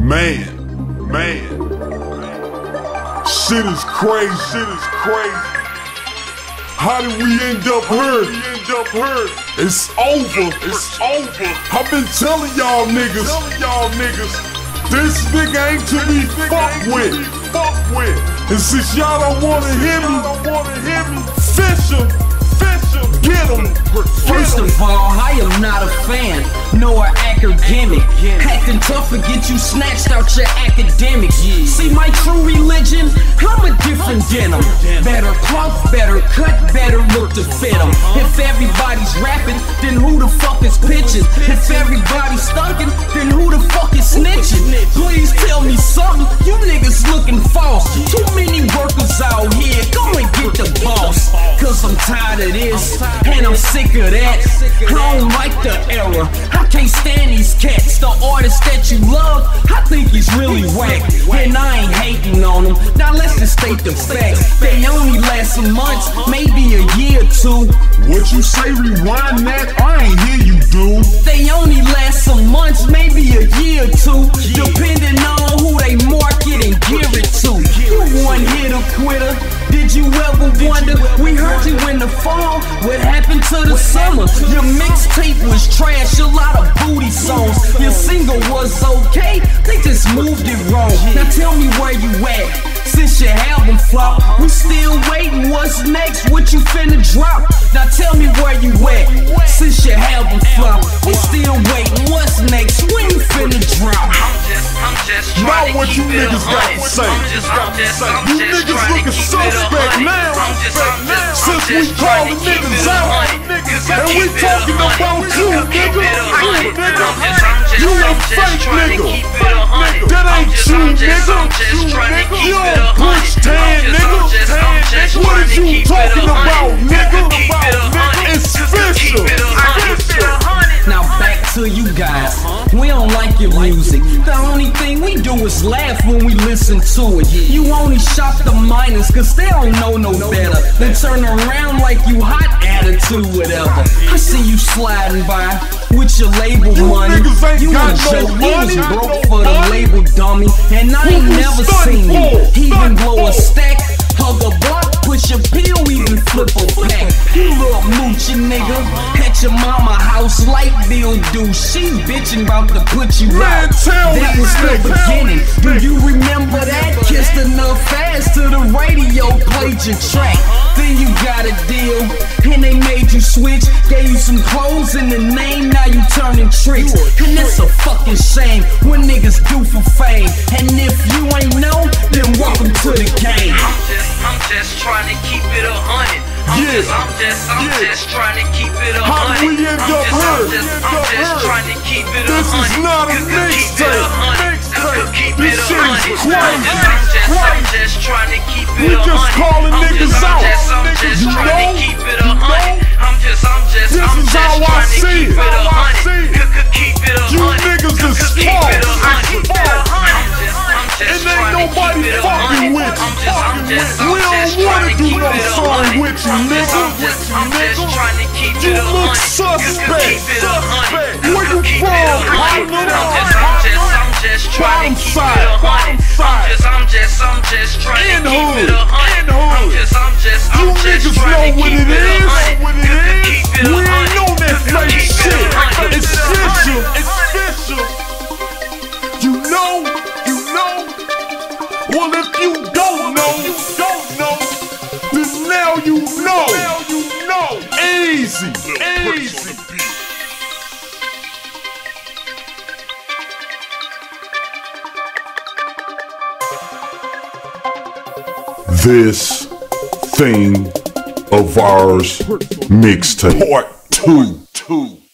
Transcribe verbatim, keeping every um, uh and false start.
Man, man, shit is crazy, shit is crazy. How did we end up here? End up here? It's over, it's over. I've been telling y'all niggas, telling y'all niggas, this nigga ain't to be fucked with, fucked with. And since y'all don't wanna hear me, don't wanna hear me, Fisher, Fisher, get him. First of all, I am not a fan, nor academic. Acting tough will get you snatched out your academics. See my true religion? I'm a different denim. Better cloth, better cut, better look to fit them. If everybody's rapping, then who the fuck is pitching? If everybody's stunking, then who the fuck is snitching? Please tell me something, you niggas looking false. Too many workers out here, go and get the boss. Cause I'm tired of this, and I'm sick of that. I don't like the era, I can't stand these cats. The artist that you love, I think he's really whack. And I ain't hating on them, now let's just state the facts. They only last some months, maybe a year or two. What you say, rewind that? I ain't hear you, dude. They only last some months, maybe a year or two, depending on who they market and give it to. You one hitter quitter, did you ever wonder? We heard you in the fall, what happened to the summer? Your mixtape was trash, a lot of booty songs. Your single was okay, they just moved it wrong. Now tell me where you at, since your album flop. We still waiting, what's next, what you finna drop? Now tell me where you at, since your album flop. We still waiting, what's next, when you finna drop? Not what you niggas got to say. You niggas looking suspect now, since we callin' niggas out. And we talking about you, nigga. You nigga, you a fake nigga. That ain't you, nigga. You don't push tan, nigga. What are you talking about, nigga? It's Fisher. Now back to you guys, we don't like your music. The only thing we do is laugh when we listen to it. You only shop the minors cause they don't know no better than turn around like you hot attitude, whatever. I see you sliding by with your label money. You a joke, you was broke for the label, dummy. And I ain't never seen you even blow a stack, hug a block, push a pill, even flip a pack. You little moochie nigga, at your mama house, light bill due. She bitching about to put you out. That was the beginning. Do you remember that? Kissed enough ass to the radio, played your track. Then you got a deal, and they made you switch. Gave you some clothes and the name, now you turning tricks. And it's a fucking shame when niggas do for fame. And if you ain't know, then welcome to the game. I'm just, I'm just trying to keep it a hundred. I'm Yeah. just, I'm just, I'm Yeah. just trying to keep it a How hundred. we end I'm up just, here? I'm just, I'm just trying to keep it a This is hundred. not a Could- could keep it mixtape. a hundred. Mixtape. Could keep This it a shit is hundred. crazy. I'm just, I'm just, I'm just trying to keep it We a just hundred. calling I'm niggas just, out. I'm just, I'm just You trying know? to keep it You a hundred. know? I'm just, I'm just, This I'm is just how I trying to see keep it. it a How I hundred. see it. Could- could keep it a You hundred. niggas Could- is could keep false. it a hundred. It's I'm false. just, I'm just And ain't trying to nobody keep it a fucking hundred. with you. I'm just, I'm just, I'm We don't just wanna trying to do keep no it a song hundred. with you, I'm just, nigga. I'm just, I'm just Nigga. trying to keep You it a look hundred. suspect. Keep it a hundred. Where you Keep from, it a hundred. partner? I'm just, I'm just, I'm just trying to keep it Bottom a side, hundred. I'm bottom just, I'm just, I'm just trying In to keep hood, it a hundred. in hood. I'm just, I'm just, You I'm just niggas trying know to what keep it it a is. hundred. What it Keep is. it a We ain't hundred. on that fake Keep it a shit. hundred. It's Keep it a Fisher. hundred. It's Fisher. You know, you know. Well, if you don't know, you don't know. Then now you know. Now you know. Easy, easy. This thing of ours mixtape part two. two.